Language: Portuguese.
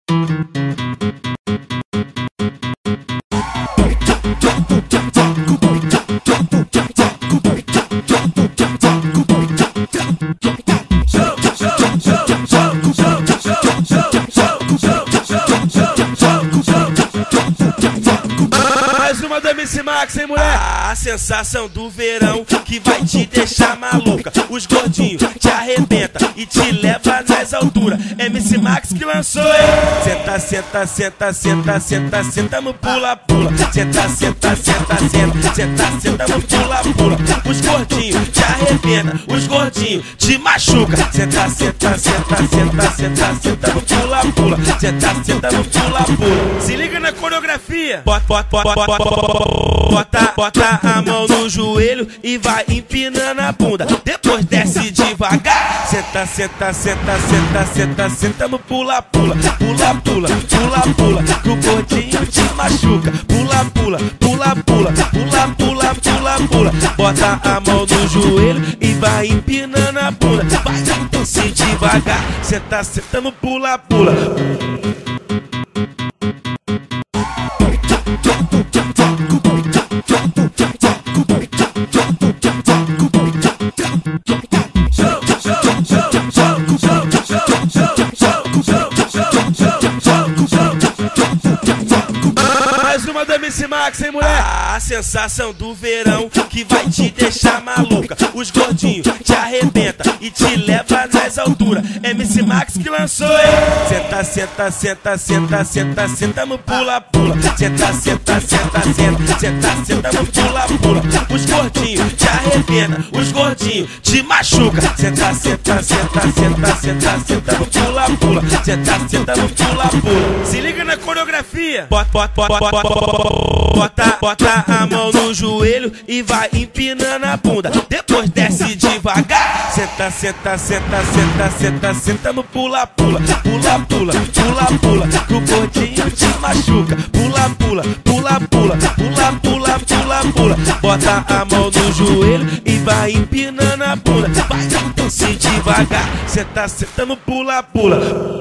Mais uma do MC Max, hein, mulher? A sensação do verão que vai te deixar maluca. Os gordinhos te arrebenta e te leva nas alturas. MC Max que lançou, hein? Senta, senta, senta, senta, senta, senta no pula, pula. Senta, senta, senta, senta, senta, senta no pula, pula. Os gordinhos te arrebenta, os gordinhos te machuca. Senta, senta, senta, senta, senta, senta no pula, pula. Senta, senta no pula, pula. Se liga na coreografia. Bota a mão no joelho e vai empinando a bunda. Depois desce devagar. Senta, senta, senta, senta, senta, senta no pula, pula. Pula, pula, pula, pula, que o gordinho te machuca. Pula, pula, pula, pula, pula, pula, pula, pula. Bota a mão no joelho e vai empinando a bunda. Vai desce devagar. Senta, senta no pula, pula. Mais uma do MC Max, hein, mulher? A sensação do verão que vai te deixar maluca. Os gordinhos te arrebenta e te leva nas alturas. MC Max que lançou, hein? Senta, senta, senta, senta, senta, senta no pula, pula. Senta, senta, senta, senta, senta, senta no pula, pula. Os gordinhos te arrebenta, os gordinhos te machuca. Senta, senta, senta, senta, senta, senta no pula, pula. Senta, senta no pula, pula. Se liga na coreografia. Bota a mão no joelho e vai empinando a bunda. Depois desce devagar. Senta, senta, senta, senta, senta, senta no pula, pula. Pula, pula, pula, pula, que o gordinho te machuca. Pula, pula, pula, pula, pula, pula, pula, pula. Bota a mão no joelho e vai empinando a bunda. Vai desce devagar. Senta, senta no pula, pula.